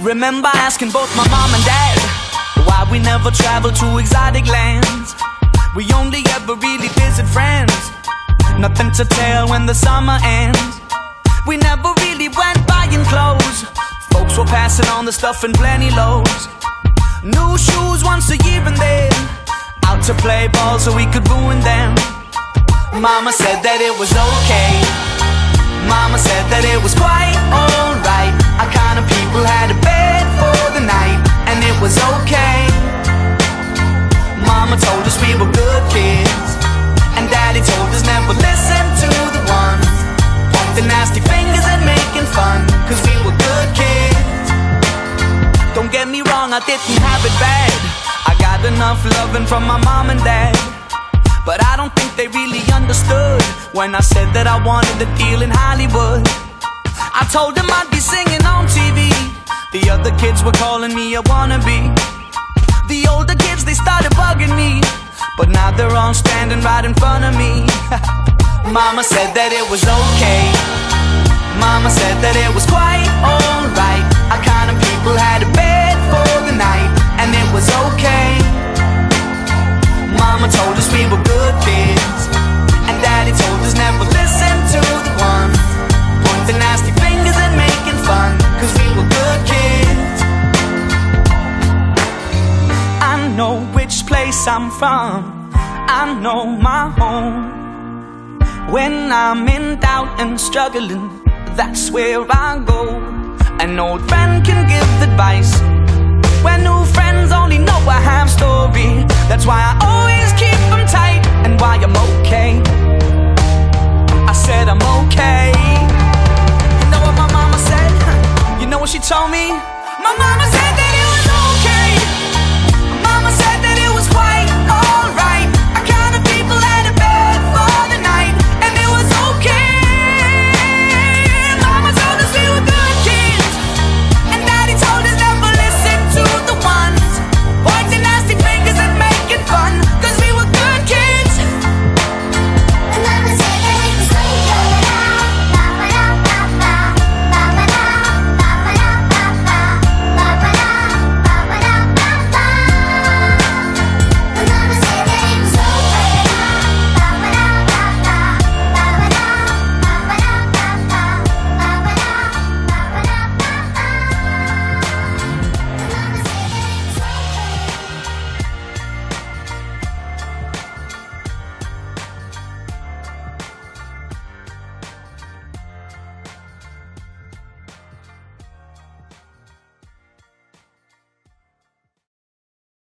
Remember asking both my mom and dad why we never traveled to exotic lands. We only ever really visit friends, nothing to tell when the summer ends. We never really went buying clothes, folks were passing on the stuff in plenty loads. New shoes once a year and then out to play ball so we could ruin them. Mama said that it was okay, Mama said that it was quite alright. Our kind of people had a bed for the night, and it was okay. Mama told us we were good kids, and Daddy told us never listen to the ones pointing nasty fingers and making fun, cause we were good kids. Don't get me wrong, I didn't have it bad. I got enough loving from my mom and dad, but I don't think they really understood when I said that I wanted a deal in Hollywood. I told them I'd be singing on TV, the other kids were calling me a wannabe. The older kids, they started bugging me, but now they're all standing right in front of me. Mama said that it was okay, Mama said that it was quite alright. Our kind of people had a bed for the night, and it was okay. Mama told us we were good kids, and Daddy told us never listen to the ones pointing nasty fingers and making fun, cause we were good kids. I know which place I'm from, I know my home. When I'm in doubt and struggling, that's where I go. An old friend can give advice when new friends only know a half story.